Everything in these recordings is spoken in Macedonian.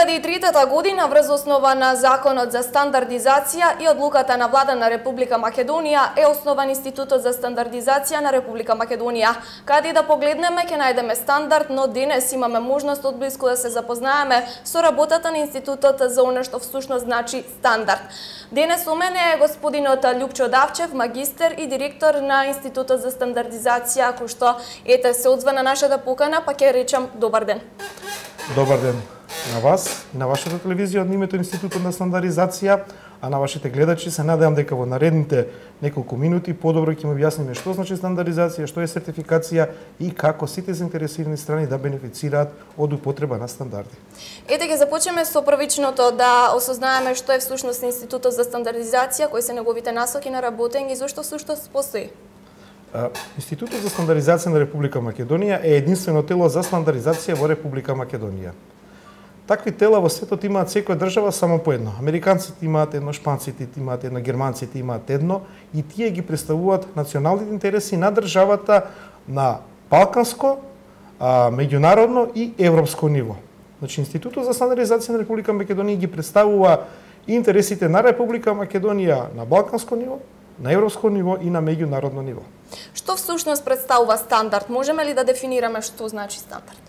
2003 година врз основа на Законот за стандардизација и одлуката на Влада на Република Македонија е основан Институтот за стандардизација на Република Македонија. Каде да погледнеме ќе најдеме стандард, но денес имаме можност одблиску да се запознаеме со работата на Институтот за она што всушност значи стандард. Денес у мене е господинот Љупчо Давчев, магистер и директор на Институтот за стандардизација, кој што се одзва на нашата покана, па ќе речам добар ден. Добар ден на вас и на вашата телевизија од името Институтот на стандардизација, а на вашите гледачи се надевам дека во наредните неколку минути подобро ќе им објасниме што значи стандардизација, што е сертификација и како сите заинтересирани страни да бенефицираат од употреба на стандарди. Ете ќе започнеме со првичното да осознаеме што е всушност Институтот за стандардизација, кои се неговите насоки на работење и зошто всушност постои. Институтот за стандардизација на Република Македонија е единствено тело за стандардизација во Република Македонија. Такви тела во светот имаат секоја држава само по едно. Американците имаат едно, шпанците имаат едно, германците имаат едно и тие ги представуваат националните интереси на државата на балканско, меѓународно и европско ниво. Значи Институтот за стандардизација на Република Македонија ги представува интересите на Република Македонија на балканско ниво, на европско ниво и на меѓународно ниво. Што всушност представува стандард? Можеме ли да дефинираме што значи стандард?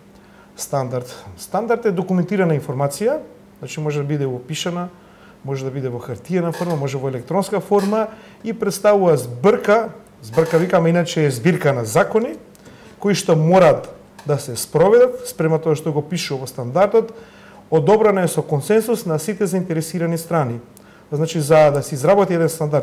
Стандард е документирана информација, значи може да биде опишана, може да биде во хартиена форма, може во електронска форма и представува збрка викаме иначе е збирка на закони кои што морат да се спроведат спрема тоа што го пишува во стандардот, одобрено е со консенсус на сите заинтересирани страни. Значи за да се изработи еден стандард,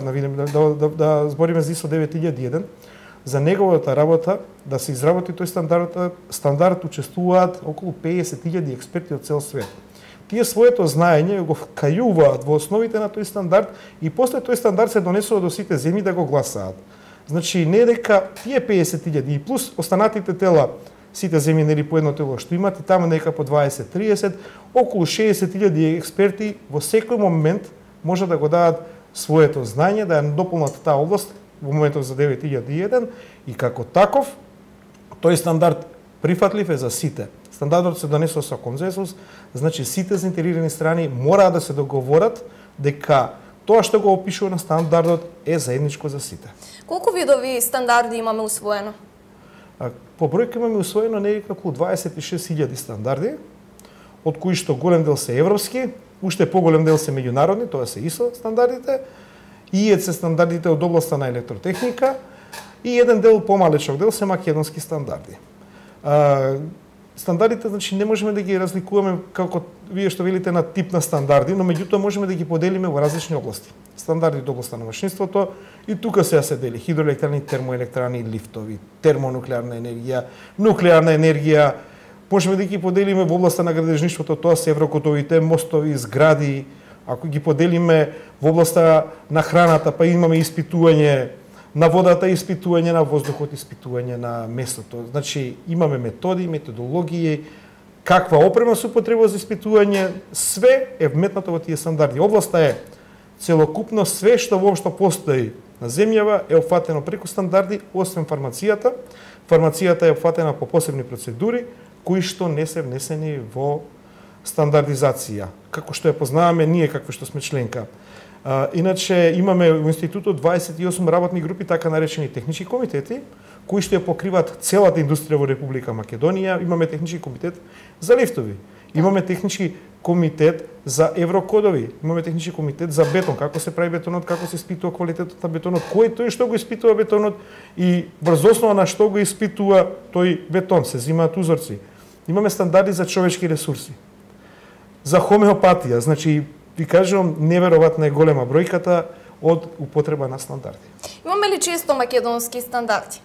да збориме за ISO 9001, за неговата работа да се изработи тој стандард учествуваат околу 50.000 експерти од цел свет. Тие своето знаење го вкајуваат во основите на тој стандард и после тој стандард се донесува до сите земји да го гласаат. Значи не дека тие 50.000 и плюс останатите тела, сите земји нели по едно тело што имат и таму нека по 20-30, околу 60.000 експерти во секој момент може да го дадат своето знаење, да ја дополнат таа област во моментов за 9001 и како таков тој стандард прифатлив е за сите. Стандардот се донесува со консенсус, значи сите заинтересирани страни мора да се договорат дека тоа што го опишува на стандардот е заедничко за сите. Колку видови стандарди имаме усвоено? По бројка имаме усвоено некако околу 26.000 стандарди, од кои што голем дел се европски, уште поголем дел се меѓународни, тоа се ISO стандардите, ИЕЦ стандардите од областа на електротехника и еден дел помалечок дел се македонски стандарди. Стандардите, значи, не можеме да ги разликуваме како вие што велите на тип на стандарди, но меѓутоа можеме да ги поделиме во различни области. Стандарди од областа на машинството и тука се дели хидроелектрани, термоелектрани, лифтови, термонуклеарна енергија, нуклеарна енергија. Можеме да ги поделиме во областа на градежништвото, тоа се еврокодовите, мостови, згради. Ако ги поделиме во областа на храната, па имаме испитување на водата, испитување на воздухот, испитување на месото. Значи, имаме методи, методологии, каква опрема се употребува за испитување, све е вметнато во тие стандарди. Областа е целокупно, све што воопшто постои на земјава е опфатено преку стандарди, освен фармацијата. Фармацијата е опфатена по посебни процедури, кои што не се внесени во стандардизација, како што ја познаваме ние како што сме членка. Иначе имаме во институтот 28 работни групи, така наречени технички комитети, кои што ја покриваат целата индустрија во Република Македонија. Имаме технички комитет за лифтови, имаме технички комитет за еврокодови, имаме технички комитет за бетон, како се прави бетонот, како се испитува квалитетот на бетонот, кој тој што го испитува бетонот и врз основа на што го испитува тој бетон, се земаат узорци. Имаме стандарди за човечки ресурси, за хомеопатија, значи ви кажувам, неверојатно е голема бројката од употреба на стандарди. Имаме ли често македонски стандарди?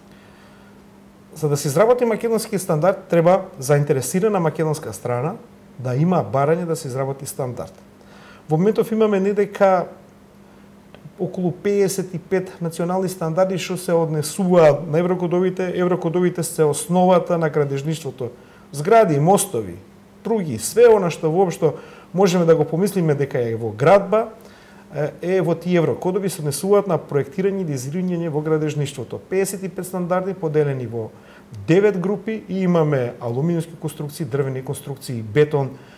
За да се изработи македонски стандард, треба заинтересирана македонска страна да има барање да се изработи стандард. Во моментов имаме не дека околу 55 национални стандарди што се однесуваат на еврокодовите. Еврокодовите се основата на градежништвото. Згради, мостови, пруги, све она што воопшто можеме да го помислиме дека е во градба, е во тие еврокодови се однесуваат на проектирање и дизајнирање во градежништвото. 55 стандарди поделени во 9 групи и имаме алуминиумски конструкции, дрвени конструкции, бетон,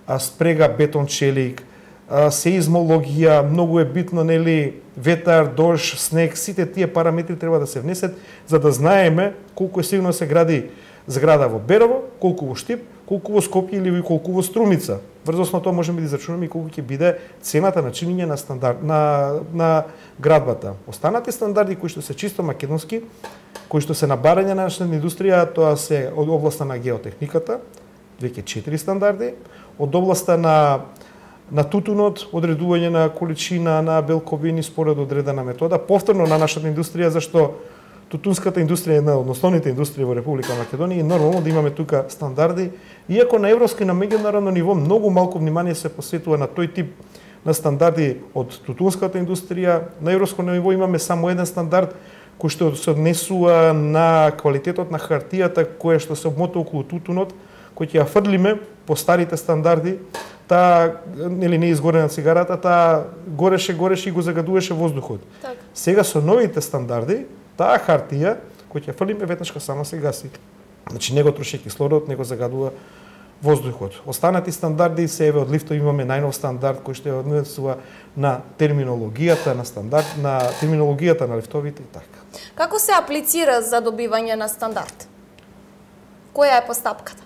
спрега бетон челик, сеизмологија, многу е битно, нели, ветар, дожд, снег, сите тие параметри треба да се внесат за да знаеме колку е сигурно се гради зграда во Берово, колку во Штип, колку во Скопје или колку во Струмица. Врз на тоа можеме да израчунаме и колку ќе биде цената на чинење на стандард на градбата. Останати стандарди кои што се чисто македонски, кои што се на барање на нашата индустрија, тоа се од областа на геотехниката, веќе 4 стандарди, од областа на тутунот, одредување на количина на белковини според одредена метода, повторно на нашата индустрија, зашто тутунската индустрија е една од основните индустрии во Република Македонија и нормално да имаме тука стандарди, иако на европско и на меѓународно ниво многу малку внимание се посветува на тој тип на стандарди од тутунската индустрија. На европско ниво имаме само еден стандард кој што се однесува на квалитетот на хартијата која што се обмота околу тутунот, кој ќе ја фрлиме по старите стандарди, таа нели не изгорена цигарата, таа гореше и го загадуваше воздухот. Так. Сега со новите стандарди, таа хартија кој ќе фрлиме веднашка сама се гаси. Значи не го троши кислородот, не го загадува воздухот. Останати стандарди се еве од лифтов имаме најнов стандард кој што ја однесува на терминологијата на стандард, на терминологијата на лифтовите и така. Како се аплицира за добивање на стандард? Која е постапката?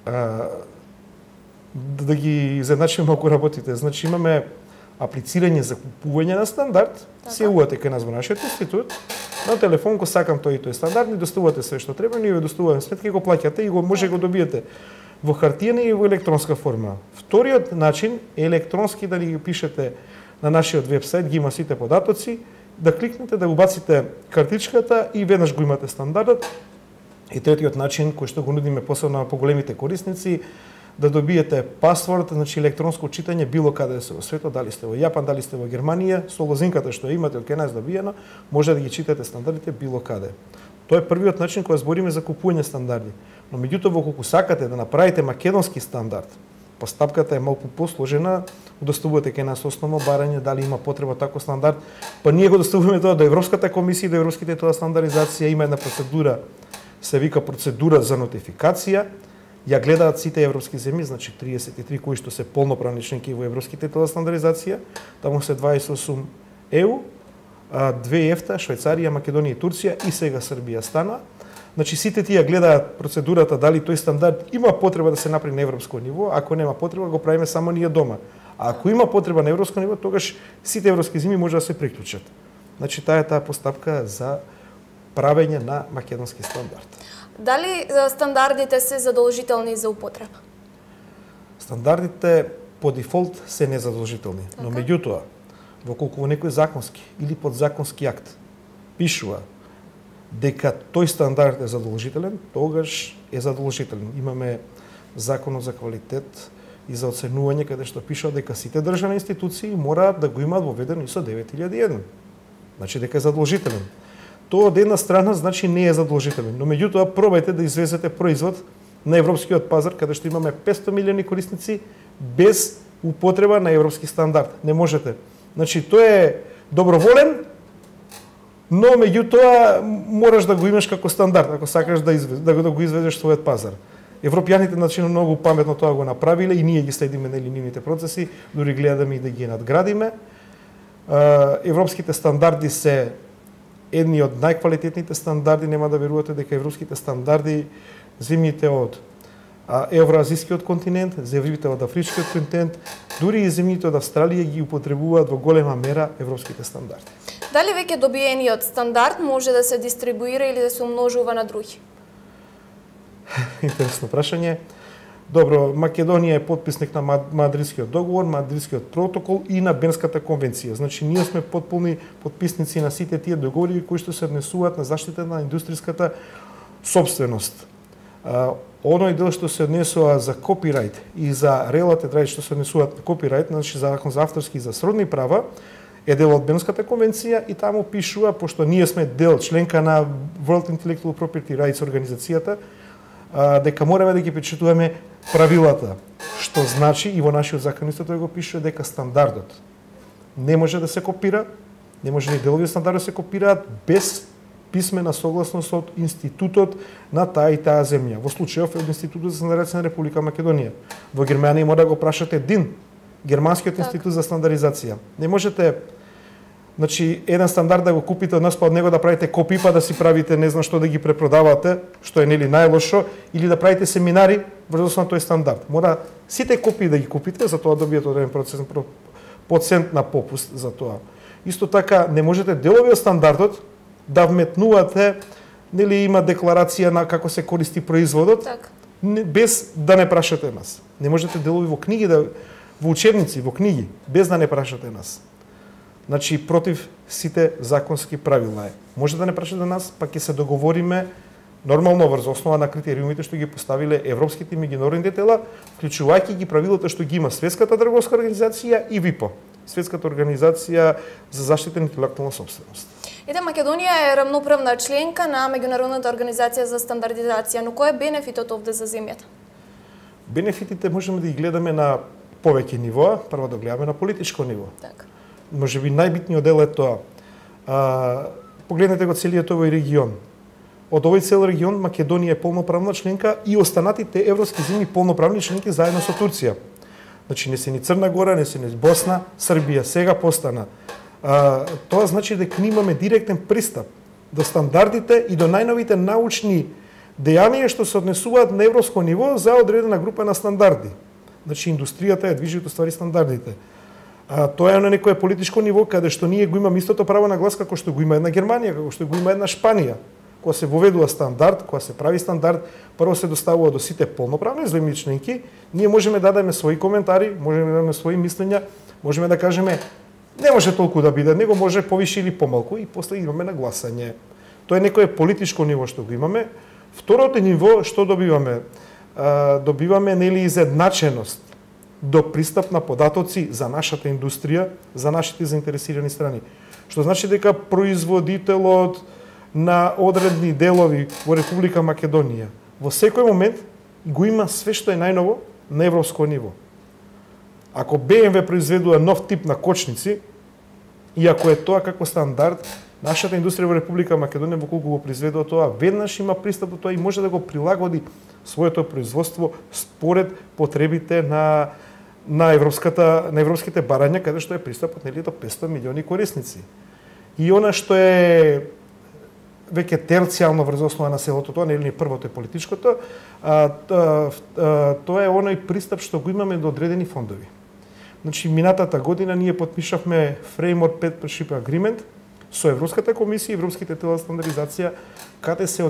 Да ги изедначиме малку работите. Значи имаме аплицирање за купување на стандард, се јавувате кај нас во нашиот институт, на телефон го сакам тој и тој стандард, ни доставувате све што треба, ние ви доставуваме сметка и го плаќате и го може го добиете во хартиена и во електронска форма. Вториот начин е електронски да ни ги пишете на нашиот вебсайт, ги има сите податоци, да кликнете да убаците картичката и веднаш го имате стандардот. И третиот начин кој што го нудиме посебно на поголемите корисници, да добиете пасворд, значи електронско читање било каде се во светот, дали сте во Јапан, дали сте во Германија, со лозинката што имате од кај нас добиено, може да ги читате стандардите било каде. Тоа е првиот начин кога збориме за купување стандарди. Но меѓутоа во колку сакате да направите македонски стандард, постапката е малку посложена, го доставувате кај нас основно барање дали има потреба таков стандард, па ние го доставуваме тоа до Европската комисија, до европските тоа стандардизација, има една процедура, се вика процедура за нотификација. Ја гледаат сите европски земји, значи 33 кои што се полноправни членки во европските тоа стандардизација, таму се 28 ЕУ, 2 ЕФТА, Швајцарија, Македонија и Турција и сега Србија стана. Значи сите тие гледаат процедурата дали тој стандард има потреба да се направи на европско ниво, ако нема потреба го правиме само ние дома. А ако има потреба на европско ниво, тогаш сите европски земји може да се приклучат. Значи таа постапка за правење на македонски стандард. Дали стандардите се задолжителни за употреба? Стандардите по дефолт се незадолжителни, но меѓутоа, во колку во некој законски или подзаконски акт пишува дека тој стандард е задолжителен, тогаш е задолжителен. Имаме законот за квалитет и за оценување каде што пишува дека сите државни институции мораат да го имаат воведено ISO 9001. Значи дека е задолжителен. Тоа од една страна значи не е задолжителен, но меѓутоа пробајте да извезете производ на европскиот пазар каде што имаме 500 милиони корисници без употреба на европски стандард. Не можете. Значи тоа е доброволен, но меѓутоа мораш да го имаш како стандард ако сакаш да го изведеш својот пазар. Европјаните значи многу паметно тоа го направиле и ние ги следиме на нивните процеси, дури гледаме и да ги надградиме. Европските стандарди се едни од најквалитетните стандарди, нема да верувате дека европските стандарди, земјите од евроазискиот континент, земјите од афричкиот континент, дури и земјите од Австралија ги употребуваат во голема мера европските стандарди. Дали веќе добиениот стандард може да се дистрибуира или да се умножува на други? Интересно прашање. Добро, Македонија е потписник на Мадридскиот договор, Мадридскиот протокол и на Бернската конвенција. Значи, ние сме потполни потписници на сите тие договори кои што се однесуваат на заштита на индустријската собственост. Оној дел што се однесува за копирајт и за related rights што се однесуваат на копирајт, значи закон за авторски и за сродни права, е дел од Бернската конвенција и таму пишува, пошто ние сме дел членка на World Intellectual Property Rights организацијата, дека мораме да ги почитуваме правилата, што значи и во нашиот закон исто тој го пишува дека стандардот не може да се копира, не може ни делови стандард да се копираат без писмена согласност од институтот на таа и таа земја. Во случајов од Институтот за стандардизација на Република Македонија. Во Германија мора да го прашате ДИН, Германскиот институт за стандардизација. Не можете еден стандард да го купите од нас, па од него да правите копии, па да си правите не знам што да ги препродавате, што е нели најлошо, или да правите семинари врз основа на тој стандард. Мора сите копии да ги купите, за тоа добиете одреден процент на попуст за тоа. Исто така не можете делови од стандардот да вметнувате, нели има декларација на како се користи производот, без да не прашате нас. Не можете делови во книги во учебници, во книги, без да не прашате нас. Значи, против сите законски правила е. Може да не прашате нас, па ќе се договориме нормално врз основа на критериумите што ги поставиле европските и меѓународните тела, вклучувајќи ги правилата што ги има Светската трговска организација и ВИПО, Светската организација за заштита на интелектуална сопственост. Македонија е рамноправна членка на Меѓународната организација за стандардизација, но кој е бенефитот овде за земјата? Бенефитите можеме да ги гледаме на повеќе нивоа, прво да гледаме на политичко ниво. Така. Може би најбитниот дел е тоа. Погледнете го целиот овој регион. Од овој цел регион Македонија е полноправна членка и останатите европски земји полноправни членки заедно со Турција. Значи не се ни Црна Гора, не се ни Босна, Србија сега постана. Тоа значи дека ние имаме директен пристап до стандардите и до најновите научни дејанија што се однесуваат на европско ниво за одредена група на стандарди. Значи индустријата е движи ствари стандардите. Тоа е на некое политичко ниво каде што ние го имаме истото право на глас како што го има една Германија, како што го има една Шпанија. Кога се воведува стандард, кога се прави стандард, прво се доставува до сите полноправни земји членки, ние можеме да дадеме своји коментари, можеме да дадеме своји мислења, можеме да кажеме не може толку да биде, него може повише или помалку и после имаме на гласање. Тоа е некое политичко ниво што го имаме. Второто ниво што добиваме? Добиваме нели изедначеност до пристап на податоци за нашата индустрија, за нашите заинтересирани страни. Што значи дека производителот на одредни делови во Република Македонија во секој момент го има све што е најново на европско ниво. Ако БМВ произведува нов тип на кочници, и ако е тоа како стандард, нашата индустрија во Република Македонија во колку го произведува тоа, веднаш има пристап до тоа и може да го прилагоди своето производство според потребите на европските барања, каде што е пристапот нели до 500 милиони корисници. И она што е веќе терцијално врз основа на селото, тоа нели првото е политичкото, тоа е оној пристап што го имаме до одредени фондови. Значи, минатата година ние потпишавме Framework Partnership Agreement со Европската комисија и Европските тела за стандардизација, каде се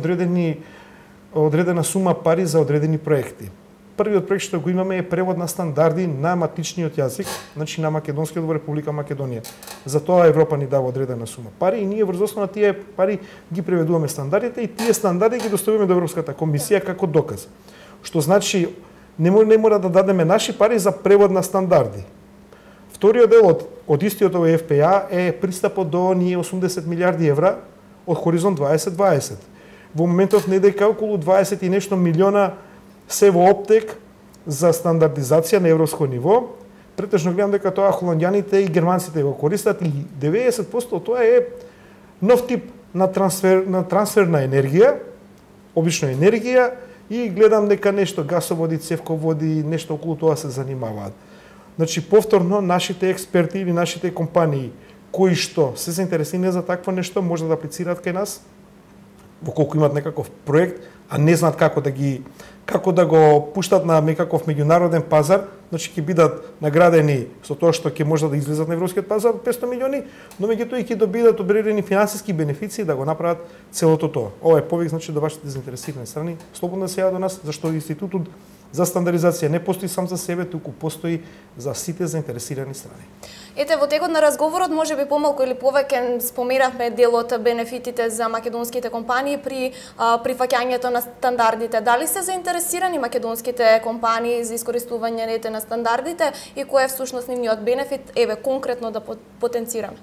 одредена сума пари за одредени проекти. Првиот проект што го имаме е превод на стандарди на матичниот јазик, значи на македонскиот во Република Македонија. За тоа Европа ни дава одредена сума пари и ние врз основа на тие пари ги преведуваме стандардите и тие стандарди ги доставуваме до Европската комисија како доказ. Што значи не мора да дадеме наши пари за превод на стандарди. Вториот дел од истиот овој ФПА е пристапот до оние 80 милиарди евра од Хоризонт 2020. Во моментов не дека околу 20 и нешто милиона се во оптек за стандардизација на европско ниво. Претежно гледам дека тоа холандјаните и германците го користат и 90% тоа е нов тип на трансферна енергија, обично енергија, и гледам дека нешто гасоводи, цевководи, нешто околу тоа се занимаваат. Значи, повторно, нашите експерти или нашите компании кои што се заинтересирани за такво нешто може да аплицираат кај нас, во колку имаат некаков проект, а не знаат како да го пуштат на некаков меѓународен пазар, значи ќе бидат наградени со тоа што ќе можат да излезат на европскиот пазар 500 милиони, но меѓутоа и ќе добијат одредени финансиски бенефиции да го направат целото тоа. Ова е повик значи до вашите заинтересирани страни, слободно се јават до нас, зашто Институтот за стандардизација не постои сам за себе, туку постои за сите заинтересирани страни. Ете, во текот на разговорот можеби помалку или повеќе споменавме дел од бенефитите за македонските компании при прифаќањето на стандардите. Дали се заинтересирани македонските компании за искористување на стандардите и кој е всушност нивниот бенефит, еве конкретно да потенцираме?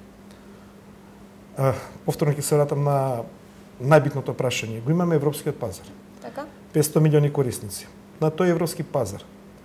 Повторно ќе се вратам на најбитното прашање. Го имаме европскиот пазар. Така? 500 милиони корисници. На тој европски пазар,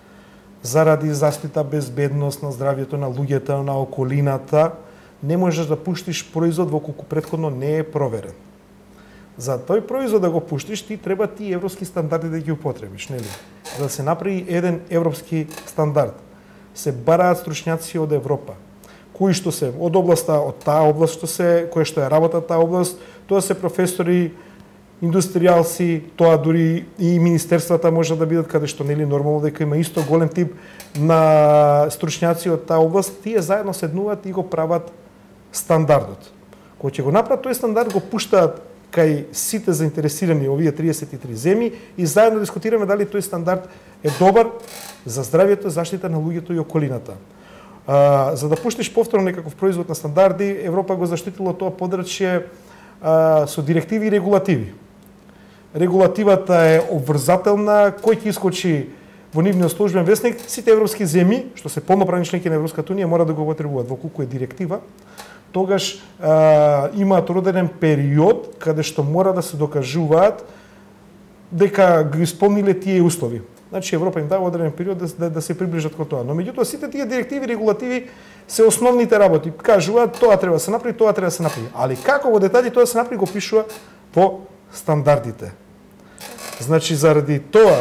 заради заштита безбедност на здравјето на луѓето, на околината, не можеш да пуштиш производ во колку претходно не е проверен. За тој производ да го пуштиш, ти треба ти европски стандарди да ги употребиш, нели? За да се направи еден европски стандард, се бараат стручњаци од Европа, кои што се од областа, од таа област кои што ја работат таа област, тоа се професори, индустријалци, тоа дури и министерствата може да бидат каде што нели нормално дека има исто голем тип на стручњаци од таа област, тие заедно седнуваат и го прават стандардот. Кога ќе го направат тој стандард, го пуштаат кај сите заинтересирани овие 33 земји и заедно дискутираме дали тој стандард е добар за здравјето, заштита на луѓето и околината. За да пуштиш повторно некаков производ на стандарди, Европа го заштитила тоа подрачје со директиви и регулативи. Регулативата е обврзателна, кој ќе искочи во нивниот службен весник, сите европски земји, што се полноправни членки на Европската унија, мора да го потребуваат. Во колку е директива, тогаш имаат одреден период каде што мора да се докажуваат дека ги исполниле тие услови. Значи Европа им дава одреден период да се приближат кон тоа. Но меѓутоа сите тие директиви и регулативи се основните работи. Кажуваат тоа треба да се направи, тоа треба да се направи. Али како во детали тоа да се направи го пишува во стандардите. Значи заради тоа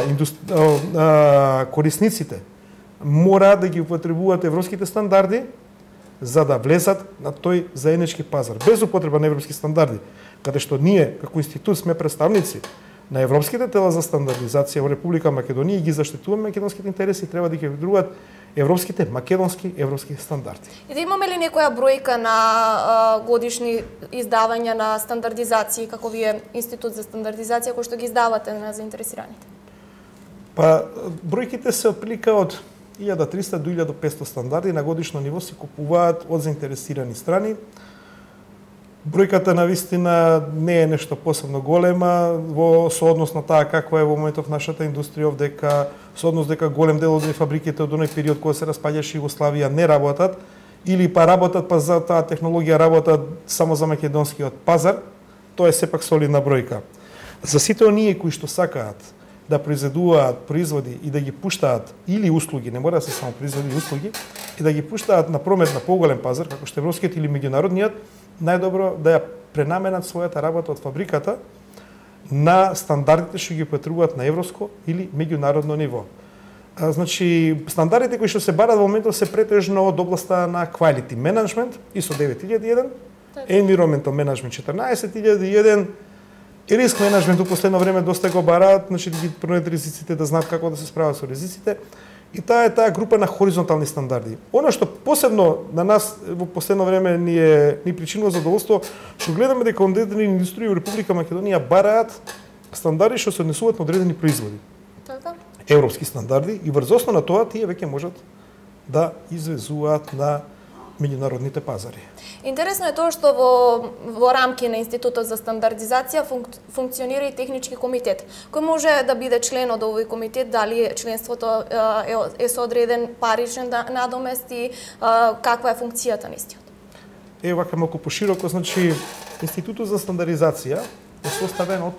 корисниците мора да ги употребуваат европските стандарди за да влезат на тој заеднички пазар. Без употреба на европски стандарди, каде што ние како институт сме представници на европските тела за стандардизација во Република Македонија и ги заштитуваме македонските интереси, треба да ги вдруват европските, македонски, европски стандарди. И да имаме ли некоја бројка на годишни издавања на стандардизации, како вие Институт за стандардизација, кои што ги издавате на заинтересираните? Па, бројките се отприлика од 1300 до 1500 стандарди на годишно ниво се купуваат од заинтересирани страни. Бројката навистина не е нешто посебно голема во сооднос на таа каква е во моментов нашата индустрија, дека сооднос дека голем дел од фабриките од оној период кога се распаѓаше Југославија не работат или па работат па за таа технологија работат само за македонскиот пазар, тоа е сепак солидна бројка. За сите оние кои што сакаат да произведуваат производи и да ги пуштаат или услуги, не мора да се само производи и услуги, и да ги пуштаат на промет на поголем пазар, како што европскиот или меѓународниот, најдобро да ја пренаменат својата работа од фабриката на стандардите што ги потребуваат на европско или меѓународно ниво. Значи, стандардите кои што се барат во моментот се претежно од областа на quality management, ISO 9001, environmental management 14001, и риск менеджмент у последно време доста го бараат, значи да ги пронет ризиците, да знаат како да се справат со ризиците. И таа е таа група на хоризонтални стандарди. Она што посебно на нас во последно време ни причинува задоволство, што гледаме дека одредени индустрии во Република Македонија бараат стандарди што се однесуваат на одредени производи. Така. Европски стандарди и врз основа на тоа тие веќе можат да извезуваат на меѓународните пазари. Интересно е тоа што во рамки на Институтот за стандардизација функционира и технички комитет, кој може да биде член од овој комитет, дали членството е со одреден паричен надомест и каква е функцијата на истиот? Вака малку пошироко, значи Институтот за стандардизација е составен од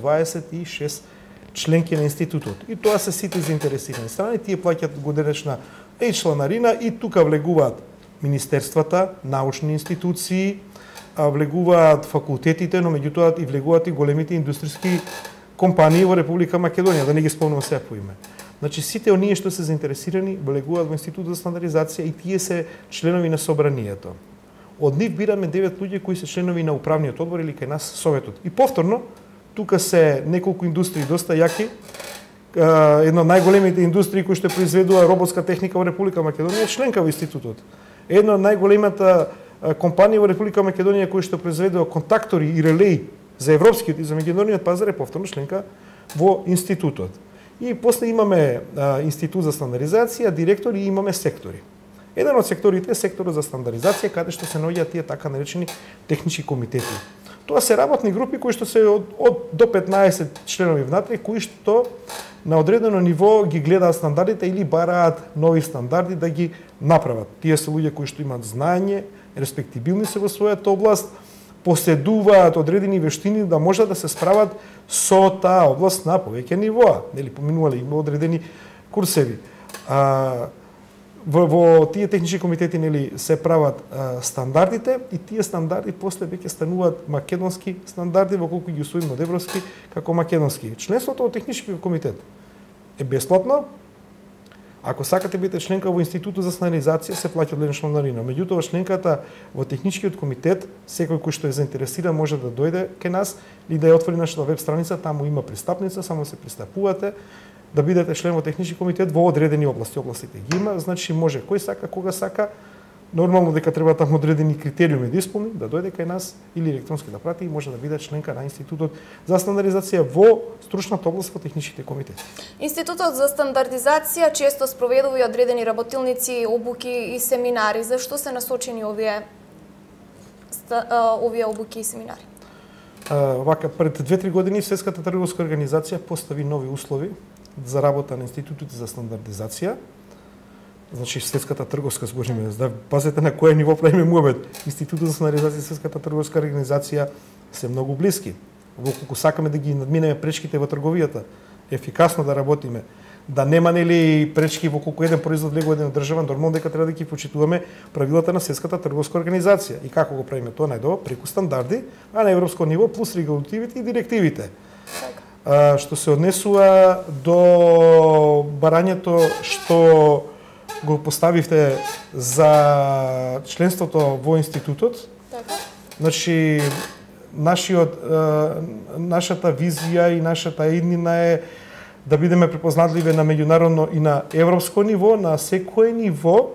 126 членки на институтот. И тоа се сите заинтересирани страни, тие плаќаат годинешна чланарина и тука влегуваат министерствата, научни институции, влегуваат факултетите, но меѓутоа и влегуваат и големите индустријски компании во Република Македонија, да не ги спомнувам сега по име. Значи сите оние што се заинтересирани влегуваат во Институтот за стандардизација и тие се членови на собранието. Од нив бираме 9 луѓе кои се членови на управниот одбор или кај нас советот. И повторно, тука се неколку индустрии доста јаки. Една од најголемите индустрии кои што произведува роботска техника во Република Македонија, членка во институтот. Една од најголемата компанија во Република Македонија кои што произведува контактори и релеи за европскиот и за меѓународниот пазар е повторно членка во институтот. И после имаме Институт за стандардизација, директори и имаме сектори. Еден од секторите е секторот за стандардизација, каде што се наоѓаат тие така наречени технички комитети. Тоа се работни групи кои што се од до 15 членови внатре, кои што на одредено ниво ги гледаат стандардите или бараат нови стандарди да ги направат. Тие се луѓе кои што имаат знаење, респектибилни се во својата област, поседуваат одредени вештини да можат да се справат со таа област на повеќе нивоа. Нели поминувале има одредени курсеви. во тие технички комитети нели се прават стандардите и тие стандарди после веќе стануваат македонски стандарди во колку ги усвоиме од европски како македонски. Членството во технички комитет е бесплатно. Ако сакате бидете членка во Институтот за стандардизација, се плаќа одредена членарина. Меѓутоа, членката во техничкиот комитет, секој кој што е заинтересиран може да дојде кај нас или да ја отвори нашата веб страница, таму има пристапница, само се пристапувате, да бидете член во технички комитет во одредени области. Областите ги има, значи може кој сака, кога сака. Нормално дека треба таму одредени критериуми да исполни, да дојде кај нас или електронски да прати и може да биде членка на Институтот за стандардизација во стручната област во техничките комитети. Институтот за стандардизација често спроведува и одредени работилници, обуки и семинари. Зашто се насочени овие обуки и семинари? Вака, пред 2-3 години Светската трговска организација постави нови услови за работа на Институтот за стандардизација. Значи Светската трговска, скажеме, да пазете на кое ниво правиме муабет. Институтот за стандардизација и Светската трговска организација се многу блиски. Колку сакаме да ги надминеме пречките во трговијата, ефикасно да работиме, да нема нели пречки во колку еден производ влегува еден држава, нормално дека треба да ги почитуваме правилата на Светската трговска организација. И како го правиме тоа најдобро? Преку стандарди, а на европско ниво плюс регулативите и директивите. Што се однесува до барањето што го поставивте за членството во институтот. Значи, нашата визија и нашата иднина е да бидеме препознатливи на меѓународно и на европско ниво, на секое ниво.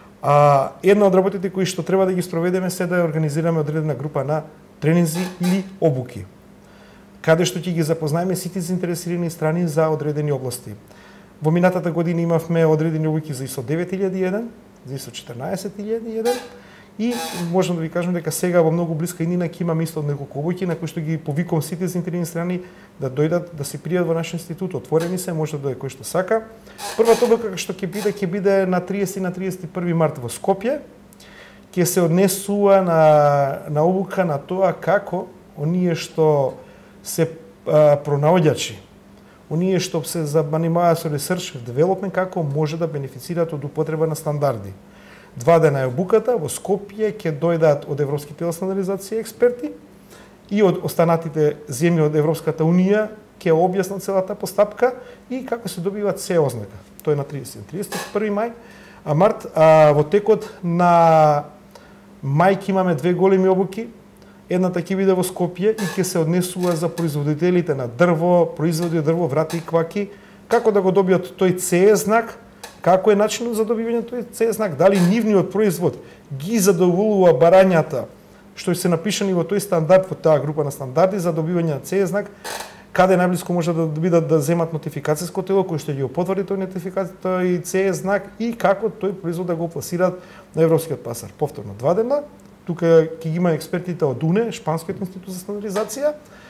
Една од работите кои што треба да ги спроведеме се да организираме одредена група на тренинзи или обуки, каде што ќе ги запознаеме сите заинтересирани страни за одредени области. Во минатата година имавме одредени обуки за ISO 9001, за ISO 14001 и можам да ви кажам дека сега во многу блиска иднина ќе имаме исто неколку обуки на кои што ги повикувам сите заинтересирани страни да дојдат да се пријават во наш институт. Отворени се, може да дојде кој што сака. Првата обука што ќе биде на 30 и на 31 март во Скопје. Ќе се однесува на обука на тоа како оние што се пронаоѓачи, оние што се занимаваат со research and development, како може да бенефицираат од употреба на стандарди. 2 дена е обуката, во Скопје ќе дојдат од Европските тела стандардизација експерти и од останатите земји од Европската Унија ќе објаснат целата постапка и како се добива CE ознака. Тоа е на 31 мај, март, во текот на мај ќе имаме 2 големи обуки. Едната ќе биде во Скопје и ќе се однесува за производителите на дрво, производи од дрво, врати и кваки, како да го добијат тој CE знак, како е начинот за добивање тој CE знак, дали нивниот производ ги задоволува барањата што се напишани во тој стандард, во таа група на стандарди за добивање на CE знак, каде најблиску може да бидат да земат нотификацијско тело кој што ќе го потврди тој CE знак и како тој производ да го пласираат на европскиот пазар. Повторно 2 дена. Тука ќе ги има експертите од УНЕ, Шпанскиот институт за стандардизација.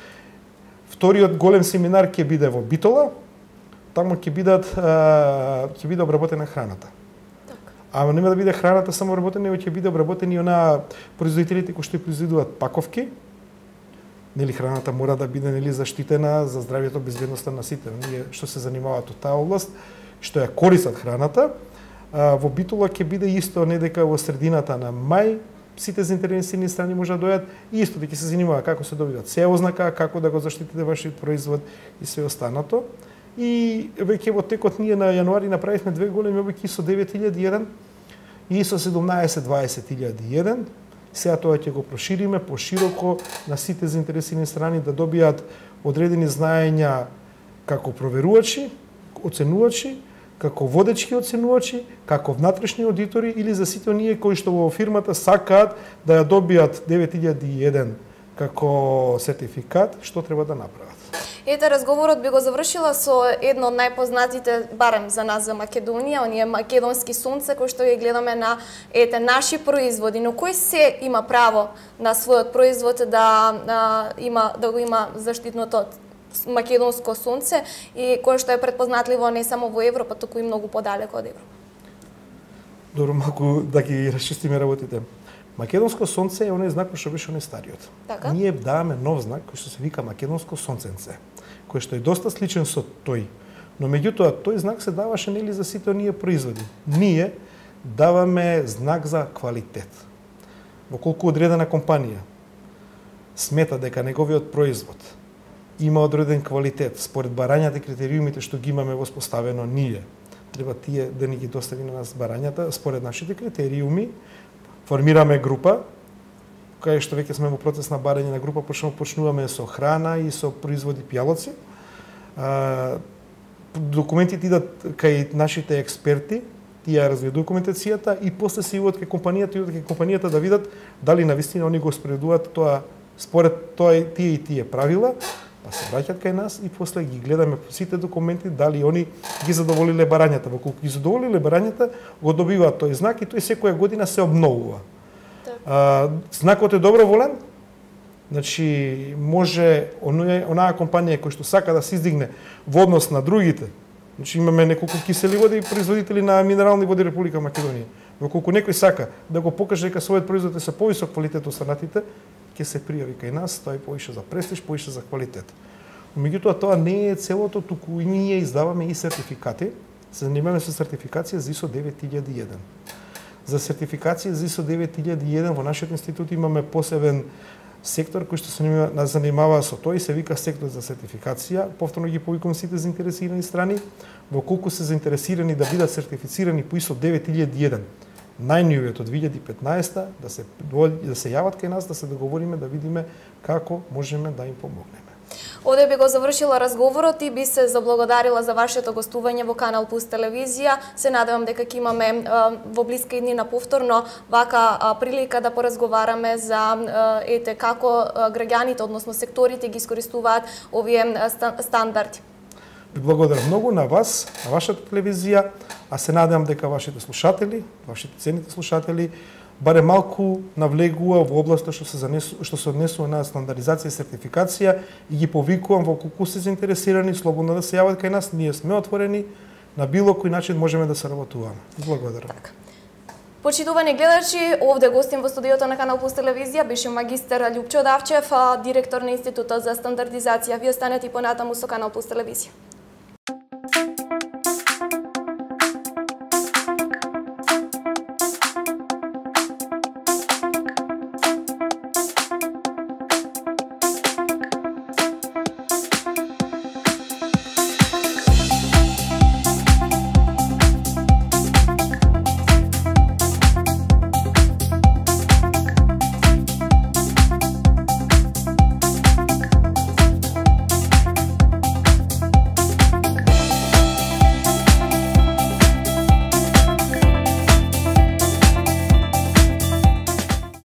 Вториот голем семинар ќе биде во Битола. Таму ќе биде обработена храната. Ама нема да биде храната само обработена, но ќе биде обработени она производителите кои што произведуваат паковки. Нели храната мора да биде нели заштитена за здравјето, безбедноста на сите оние што се занимаваат од таа област, што ја користат храната. Во Битола ќе биде исто не дека во средината на мај сите заинтересирани страни може да дојдат и исто дека се занимава како се добива CE ознака, како да го заштитите вашиот производ и све останато. И веќе во текот ние на јануари направивме 2 големи обуки ISO 9001 и ISO 1720001. Сега тоа ќе го прошириме пошироко на сите заинтересирани страни да добијат одредени знаења како проверувачи, оценувачи, како водечки оценувачи, како внатрешни аудитори или за сите оние кои што во фирмата сакаат да ја добијат 9001 како сертификат, што треба да направат. Ете, разговорот би го завршила со едно од најпознатите, барем за нас, за Македонија, оние македонски сонце кои што ги гледаме на наши производи, но кој се има право на својот производ да го има заштитното македонско сонце и кое што е предпознатливо не само во Европа, туку и многу подалеку од Европа. Добро, малку да ги расчистиме работите. Македонско сонце е оној знак кој што беше оној стариот. Така? Ние даваме нов знак кој што се вика македонско сонценце, кој што е доста сличен со тој. Но меѓутоа тој знак се даваше нели за сите оние производи. Ние даваме знак за квалитет. Во колку одредена компанија смета дека неговиот производ има одреден квалитет според барањата и критериумите што ги имаме воспоставено ние, треба тие да ни ги достави на нас барањата според нашите критериуми, формираме група, кај што веќе сме во процес на барање на група, почнуваме со храна и со производи пијалоци. Документите идат кај нашите експерти, тие развијат документацијата и после се идат кај компанијата да видат дали навистина они го спредуваат тоа според тоа тие и тие правила, па се враќаат кај нас и после ги гледаме сите документи дали они ги задоволиле барањата. Во колку ги задоволиле барањата, го добиваат тој знак и тој секоја година се обновува. Знакот е доброволен, значи може онаа компанија која што сака да се издигне во однос на другите. Значи имаме неколку кисели води и производители на минерални води Република Македонија. Во колку некој сака да го покаже дека својот производ е со повисок квалитет од останатите, ќе се пријави кај нас, тоа е повише за престиж, повише за квалитет. Меѓутоа тоа не е целото, туку и ние издаваме и сертификати. Се занимаваме со сертификација за ISO 9001. За сертификација за ISO 9001 во нашиот институт имаме посебен сектор кој што се занимава со тоа и се вика сектор за сертификација. Повторно ги повикувам сите заинтересирани страни, во колку се заинтересирани да бидат сертифицирани по ISO 9001. Најновиот од 2015 да се јават кај нас, да се договориме, да видиме како можеме да им помогнеме. Оде би го завршила разговорот и би се заблагодарила за вашето гостување во Канал Плюс телевизија. Се надевам дека ќе имаме во блиски дни на повторно вака прилика да поразговараме за како граѓаните, односно секторите ги искористуваат овие стандарди. Ви благодарам многу на вас, на вашата телевизија, а се надевам дека вашите слушатели, вашите ценните слушатели, баре малку навлегува во областа што се однесува на стандардизација и сертификација и ги повикувам во колку се заинтересирани, слободно да се јават кај нас, ние сме отворени, на било кој начин можеме да соработуваме. Благодарам. Так. Почитувани гледачи, овде гостин во студиото на Канал Плюс телевизија беше магистер Љупчо Давчев, директор на Институтот за стандардизација. Ви останете и понатаму со Канал Плюс телевизија.